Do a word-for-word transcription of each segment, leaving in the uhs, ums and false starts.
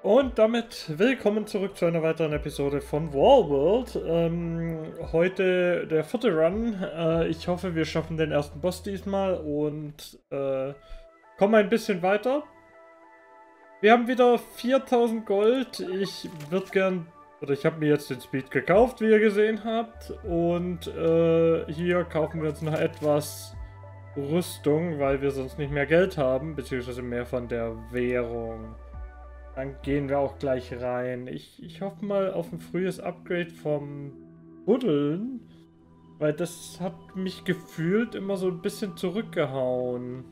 Und damit willkommen zurück zu einer weiteren Episode von Warworld. Ähm, heute der vierte Run. Äh, ich hoffe, wir schaffen den ersten Boss diesmal und äh, kommen ein bisschen weiter. Wir haben wieder viertausend Gold. Ich würde gern, oder ich habe mir jetzt den Speed gekauft, wie ihr gesehen habt. Und äh, hier kaufen wir uns noch etwas Rüstung, weil wir sonst nicht mehr Geld haben, beziehungsweise mehr von der Währung. Dann gehen wir auch gleich rein. Ich, ich hoffe mal auf ein frühes Upgrade vom Buddeln, weil das hat mich gefühlt immer so ein bisschen zurückgehauen.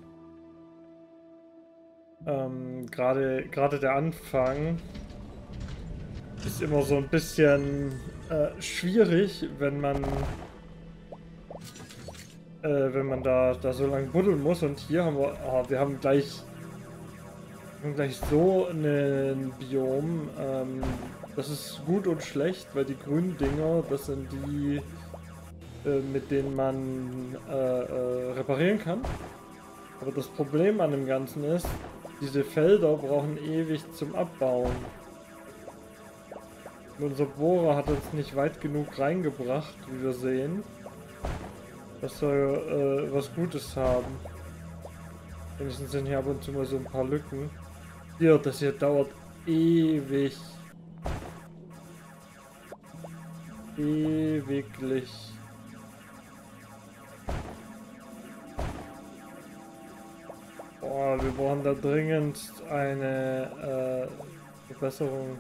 Ähm, gerade, gerade der Anfang ist immer so ein bisschen äh, schwierig, wenn man äh, wenn man da, da so lange buddeln muss. Und hier haben wir, oh, wir haben gleich Wir haben gleich so ein Biom. Ähm, das ist gut und schlecht, weil die grünen Dinger, das sind die, äh, mit denen man äh, äh, reparieren kann. Aber das Problem an dem Ganzen ist, diese Felder brauchen ewig zum Abbauen. Und unser Bohrer hat uns nicht weit genug reingebracht, wie wir sehen. Das soll äh, was Gutes haben. Wenigstens sind hier ab und zu mal so ein paar Lücken. Hier, das hier dauert ewig. Ewiglich. Boah, wir brauchen da dringend eine äh, Verbesserung.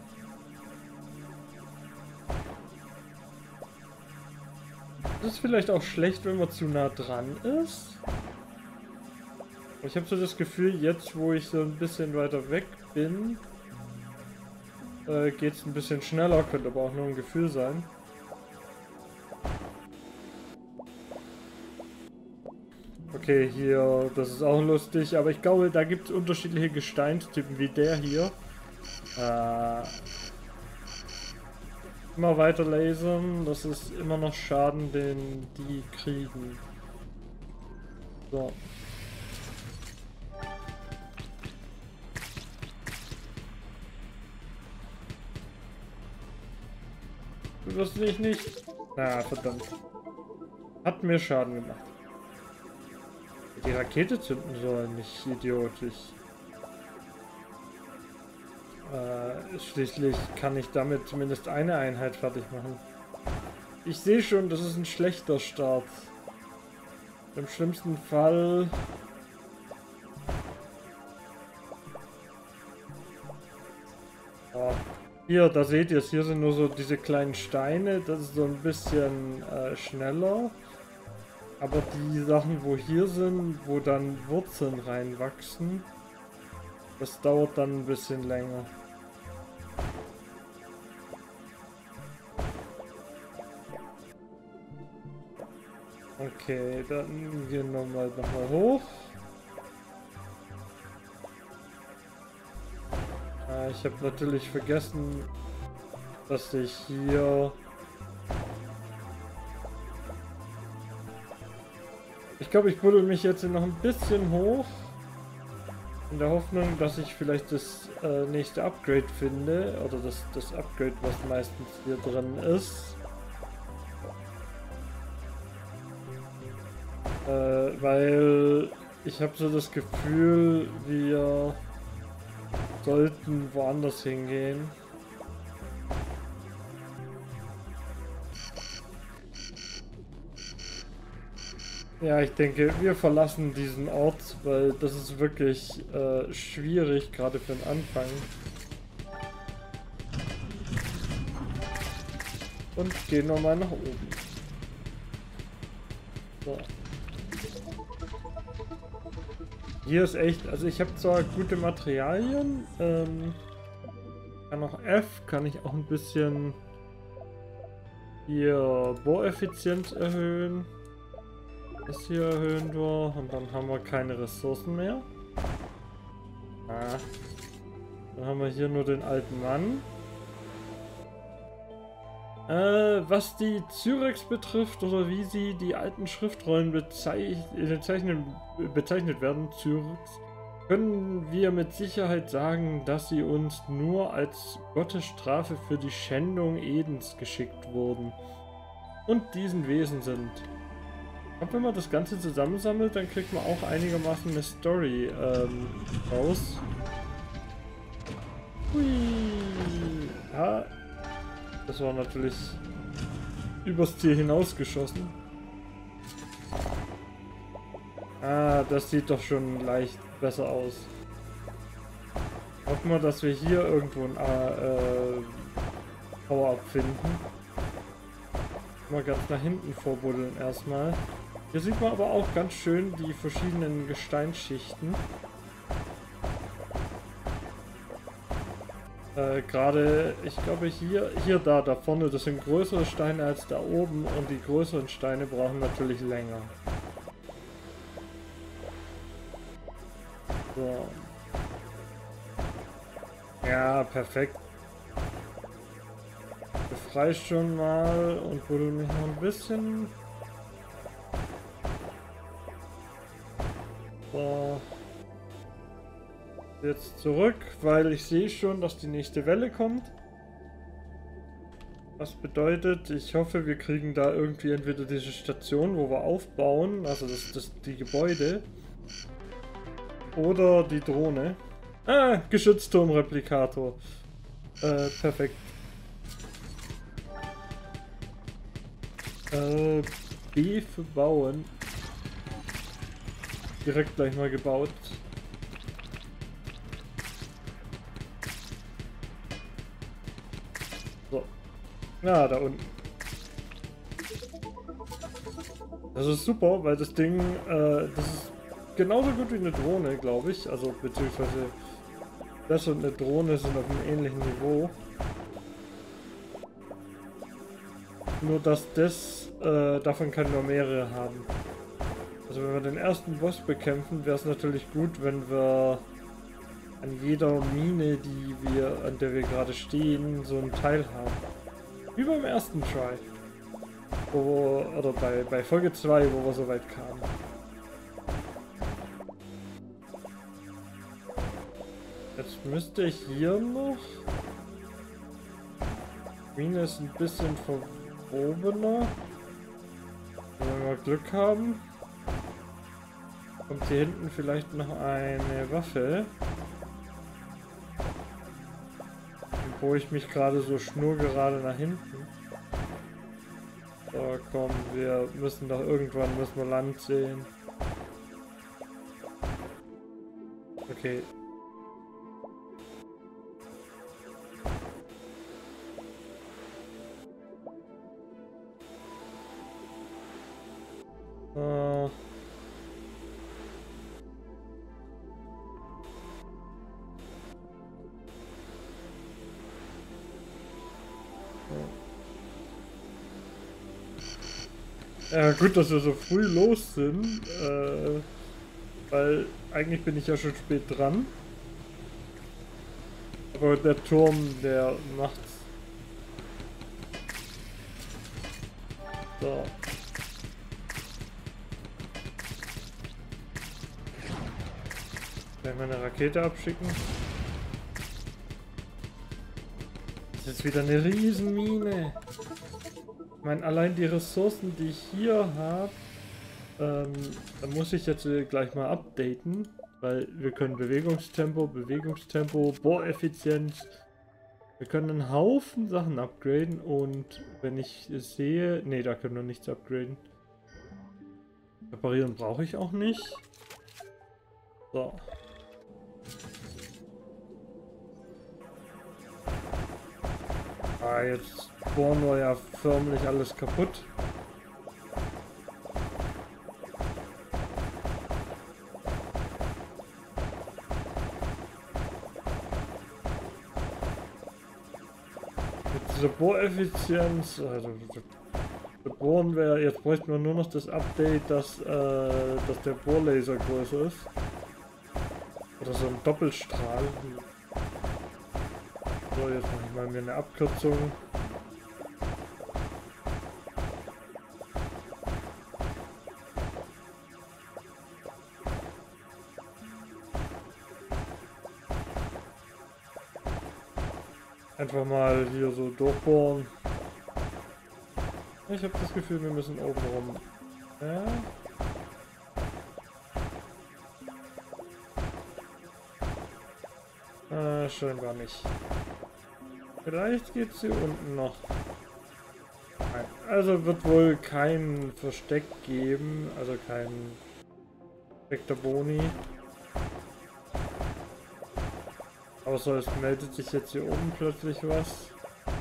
Das ist vielleicht auch schlecht, wenn man zu nah dran ist. Ich habe so das Gefühl, jetzt wo ich so ein bisschen weiter weg bin, äh, geht es ein bisschen schneller, könnte aber auch nur ein Gefühl sein. Okay, hier, das ist auch lustig, aber ich glaube, da gibt es unterschiedliche Gesteinstypen wie der hier. Äh, immer weiter lasern, das ist immer noch Schaden, den die kriegen. So. Du wirst mich nicht. Na, verdammt. Hat mir Schaden gemacht. Die Rakete zünden soll, nicht idiotisch. Äh, schließlich kann ich damit zumindest eine Einheit fertig machen. Ich sehe schon, das ist ein schlechter Start. Im schlimmsten Fall... Oh. Hier, da seht ihr es, hier sind nur so diese kleinen Steine, das ist so ein bisschen äh, schneller. Aber die Sachen, wo hier sind, wo dann Wurzeln reinwachsen, das dauert dann ein bisschen länger. Okay, dann gehen wir mal nochmal hoch. Ich habe natürlich vergessen, dass ich hier... Ich glaube, ich buddel mich jetzt noch ein bisschen hoch. In der Hoffnung, dass ich vielleicht das äh, nächste Upgrade finde. Oder das, das Upgrade, was meistens hier drin ist. Äh, weil ich habe so das Gefühl, wir... sollten woanders hingehen. Ja, ich denke, wir verlassen diesen Ort, weil das ist wirklich äh, schwierig, gerade für den Anfang. Und gehen nochmal nach oben. So. Hier ist echt, also ich habe zwar gute Materialien, ähm, kann auch F, kann ich auch ein bisschen hier Bohreffizienz erhöhen. Das hier erhöhen wir und dann haben wir keine Ressourcen mehr. Ah. Dann haben wir hier nur den alten Mann. Äh, was die Zyrex betrifft oder wie sie die alten Schriftrollen bezeichnen, bezeichnet werden, Zyrex, können wir mit Sicherheit sagen, dass sie uns nur als Gottesstrafe für die Schändung Edens geschickt wurden und diesen Wesen sind. Und wenn man das Ganze zusammensammelt, dann kriegt man auch einigermaßen eine Story ähm, raus. Hui. Ja, das war natürlich übers Ziel hinausgeschossen. Ah, das sieht doch schon leicht besser aus. Hoffen wir, dass wir hier irgendwo ein äh, Power-Up finden. Mal ganz nach hinten vorbuddeln erstmal. Hier sieht man aber auch ganz schön die verschiedenen Gesteinsschichten. Äh, Gerade, ich glaube hier, hier da, da vorne, das sind größere Steine als da oben und die größeren Steine brauchen natürlich länger. So. Ja, perfekt. Befreie schon mal und buddel mich noch ein bisschen. So. Jetzt zurück, weil ich sehe schon, dass die nächste Welle kommt. Was bedeutet, ich hoffe, wir kriegen da irgendwie entweder diese Station, wo wir aufbauen, also das, das, die Gebäude, oder die Drohne. Ah, Geschützturmreplikator. Äh, perfekt. Äh, B für bauen. Direkt gleich mal gebaut. So. Ja, da unten. Das ist super, weil das Ding, äh, das ist genauso gut wie eine Drohne, glaube ich. Also, beziehungsweise das und eine Drohne sind auf einem ähnlichen Niveau. Nur, dass das, äh, davon können wir mehrere haben. Also, wenn wir den ersten Boss bekämpfen, wäre es natürlich gut, wenn wir an jeder Mine, die wir, an der wir gerade stehen, so ein Teil haben. Wie beim ersten Try. Wo, oder bei, bei Folge zwei, wo wir so weit kamen. Jetzt müsste ich hier noch... Mine ist ein bisschen verwobener. Wenn wir Glück haben, kommt hier hinten vielleicht noch eine Waffe. Wo ich mich gerade so schnurgerade nach hinten. So, komm, wir müssen doch irgendwann müssen wir Land sehen. Okay. Äh. Ja, gut, dass wir so früh los sind, äh, weil eigentlich bin ich ja schon spät dran. Aber der Turm, der macht's. So. Gleich mal eine Rakete abschicken. Das ist wieder eine Riesenmine. Ich meine, allein die Ressourcen, die ich hier habe, ähm, da muss ich jetzt gleich mal updaten, weil wir können Bewegungstempo, Bewegungstempo, Bohreffizienz, wir können einen Haufen Sachen upgraden und wenn ich sehe, nee, da können wir nichts upgraden. Reparieren brauche ich auch nicht. So. Ah, jetzt bohren wir ja förmlich alles kaputt. Mit dieser Bohreffizienz, also bohren wir, jetzt bräuchten wir nur noch das Update, dass, äh, dass der Bohrlaser größer ist. Oder so ein Doppelstrahl. So, jetzt mache ich mal mir eine Abkürzung. Einfach mal hier so durchbohren. Ich habe das Gefühl, wir müssen oben rum. Ja. Äh, scheinbar nicht. Vielleicht geht es hier unten noch. Nein. Also wird wohl kein Versteck geben, also kein Vector Boni. Außer es meldet sich jetzt hier oben plötzlich was.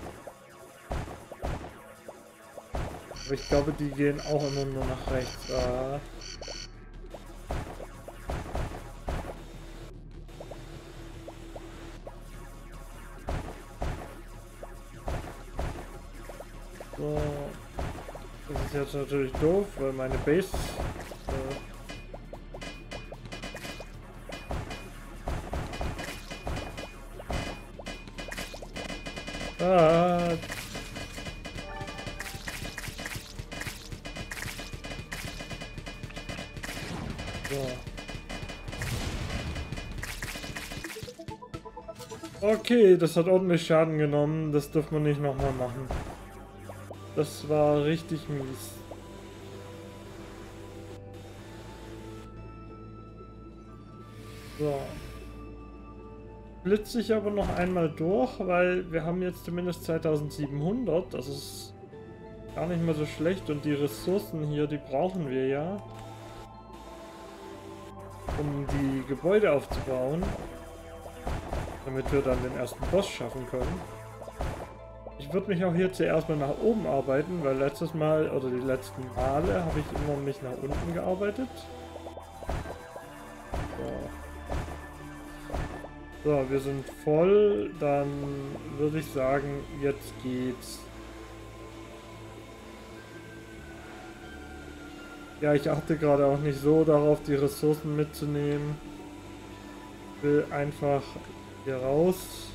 Aber ich glaube, die gehen auch immer nur nach rechts. Ah. So. Das ist jetzt natürlich doof, weil meine Base... Äh, ah. So. Okay, das hat ordentlich Schaden genommen. Das dürfen wir nicht nochmal machen. Das war richtig mies. So. Blitze ich aber noch einmal durch, weil wir haben jetzt zumindest zweitausendsiebenhundert. Das ist gar nicht mal so schlecht. Und die Ressourcen hier, die brauchen wir ja, um die Gebäude aufzubauen, damit wir dann den ersten Boss schaffen können. Ich würde mich auch hier zuerst mal nach oben arbeiten, weil letztes Mal oder die letzten Male habe ich immer mich nach unten gearbeitet. So. So, wir sind voll, dann würde ich sagen, jetzt geht's. Ja, ich achte gerade auch nicht so darauf, die Ressourcen mitzunehmen. Ich will einfach hier raus.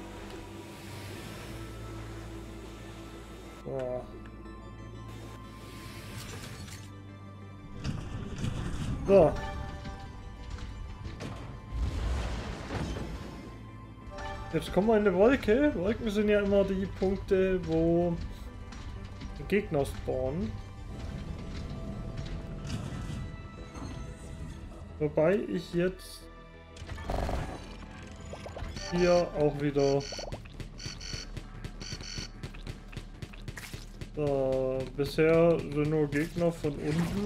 So. So. Jetzt kommen wir in eine Wolke. Wolken sind ja immer die Punkte, wo Gegner spawnen. Wobei ich jetzt hier auch wieder so, bisher sind nur Gegner von unten.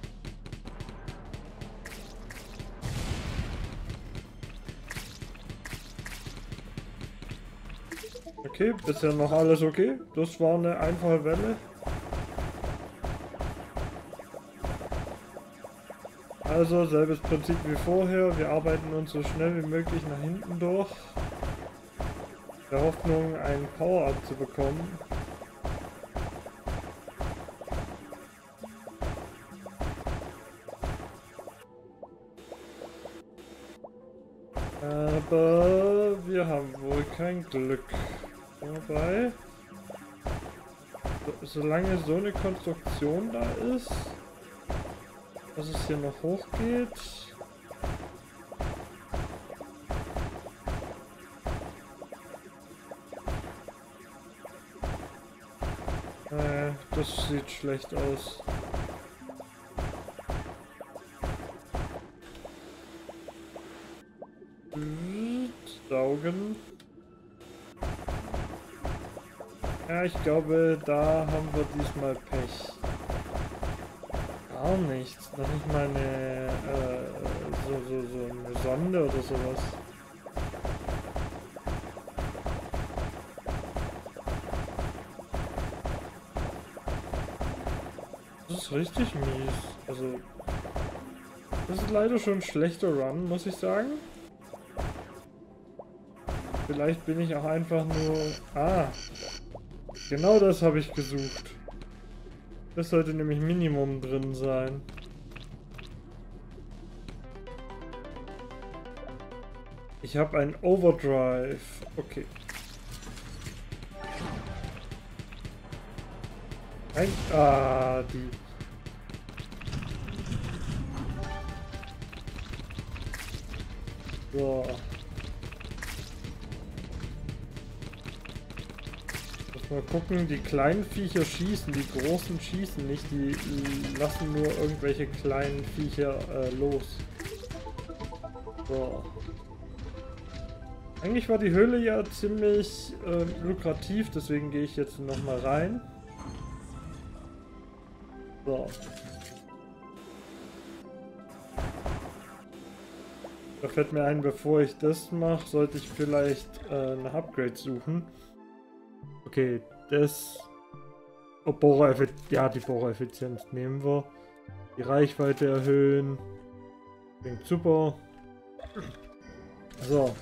Okay, bisher noch alles okay. Das war eine einfache Welle. Also selbes Prinzip wie vorher. Wir arbeiten uns so schnell wie möglich nach hinten durch. Der Hoffnung, einen Power-Up zu bekommen. Aber wir haben wohl kein Glück. Wobei, so, solange so eine Konstruktion da ist, dass es hier noch hochgeht. Äh, das sieht schlecht aus. Saugen. Ja, ich glaube, da haben wir diesmal Pech. Gar nichts. Noch nicht mal eine, äh, so, so, so eine Sonde oder sowas. Das ist richtig mies. Also, das ist leider schon ein schlechter Run, muss ich sagen. Vielleicht bin ich auch einfach nur... Ah, genau das habe ich gesucht. Das sollte nämlich Minimum drin sein. Ich habe ein Overdrive. Okay. Ein... Ah, die... So. Muss mal gucken, die kleinen Viecher schießen, die großen schießen nicht, die lassen nur irgendwelche kleinen Viecher äh, los. So. Eigentlich war die Höhle ja ziemlich äh, lukrativ, deswegen gehe ich jetzt noch mal rein. So. Da fällt mir ein, bevor ich das mache, sollte ich vielleicht äh, nach Upgrade suchen. Okay, das... Oh, Bohrereffizienz. Ja, die Bohrereffizienz nehmen wir. Die Reichweite erhöhen. Klingt super. So.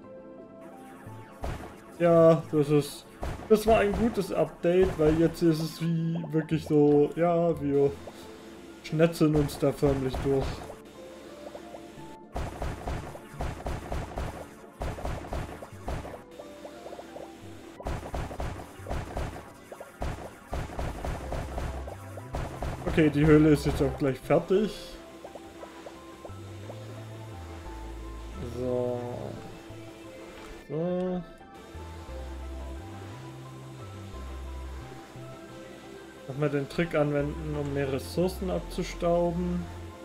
Ja, das ist... Das war ein gutes Update, weil jetzt ist es wie wirklich so... Ja, wir schnetzeln uns da förmlich durch. Okay, die Höhle ist jetzt auch gleich fertig. So. So. Nochmal den Trick anwenden, um mehr Ressourcen abzustauben.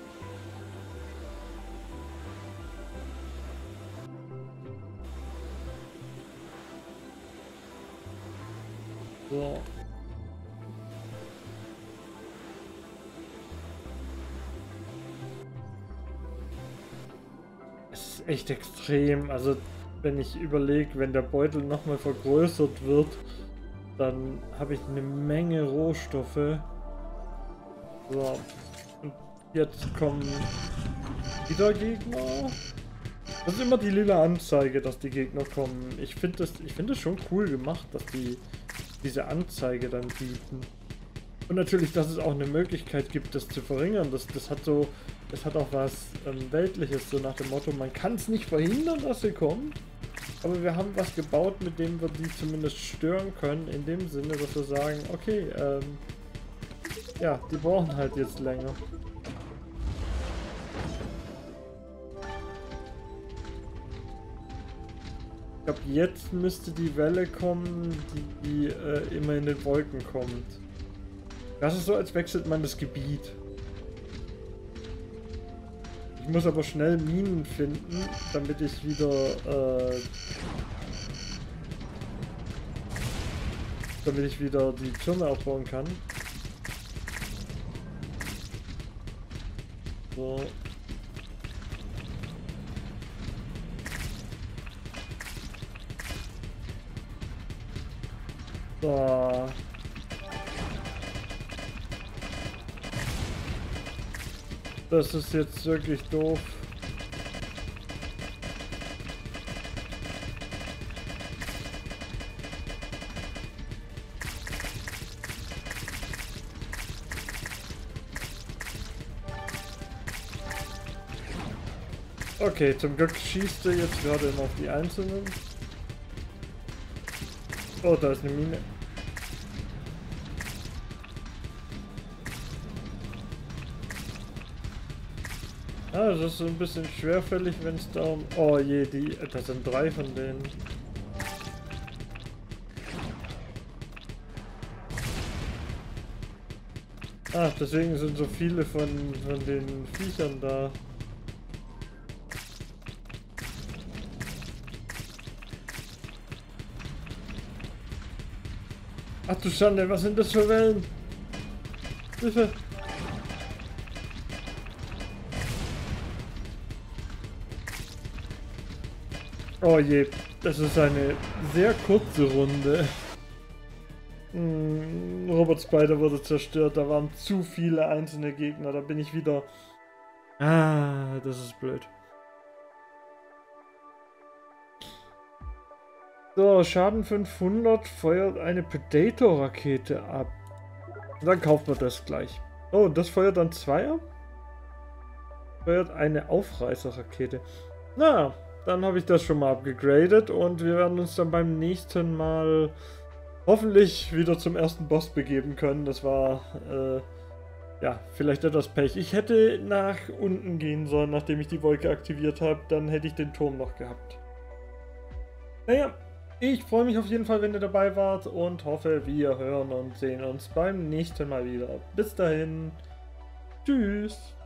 So. Es ist echt extrem. Also, wenn ich überlege, wenn der Beutel nochmal vergrößert wird, dann habe ich eine Menge Rohstoffe. So. Und jetzt kommen wieder Gegner. Das ist immer die lila Anzeige, dass die Gegner kommen. Ich finde das, ich finde das schon cool gemacht, dass die diese Anzeige dann bieten. Und natürlich, dass es auch eine Möglichkeit gibt, das zu verringern. Das, das hat so, das hat auch was ähm, Weltliches, so nach dem Motto, man kann es nicht verhindern, dass sie kommen. Aber wir haben was gebaut, mit dem wir die zumindest stören können, in dem Sinne, dass wir sagen, okay, ähm, ja, die brauchen halt jetzt länger. Ich glaube, jetzt müsste die Welle kommen, die, die äh, immer in den Wolken kommt. Das ist so, als wechselt man das Gebiet. Ich muss aber schnell Minen finden, damit ich wieder äh, damit ich wieder die Türme aufbauen kann. So. So. Das ist jetzt wirklich doof. Okay, zum Glück schießt er jetzt gerade immer auf die Einzelnen. Oh, da ist eine Mine. Ah, das ist so ein bisschen schwerfällig, wenn es da um... Oh je, die... Das sind drei von denen. Ah, deswegen sind so viele von, von den Viechern da. Ach du Schande, was sind das für Wellen? Hilfe! Oh je, das ist eine sehr kurze Runde. Hm, Robot Spider wurde zerstört, da waren zu viele einzelne Gegner, da bin ich wieder... Ah, das ist blöd. So, Schaden fünfhundert, feuert eine Predator-Rakete ab. Dann kauft man das gleich. Oh, das feuert dann zwei ab? Feuert eine Aufreißer-Rakete. Na, dann habe ich das schon mal abgegradet und wir werden uns dann beim nächsten Mal hoffentlich wieder zum ersten Boss begeben können. Das war, äh, ja, vielleicht etwas Pech. Ich hätte nach unten gehen sollen, nachdem ich die Wolke aktiviert habe. Dann hätte ich den Turm noch gehabt. Naja, Ich freue mich auf jeden Fall, wenn ihr dabei wart und hoffe, wir hören und sehen uns beim nächsten Mal wieder. Bis dahin. Tschüss.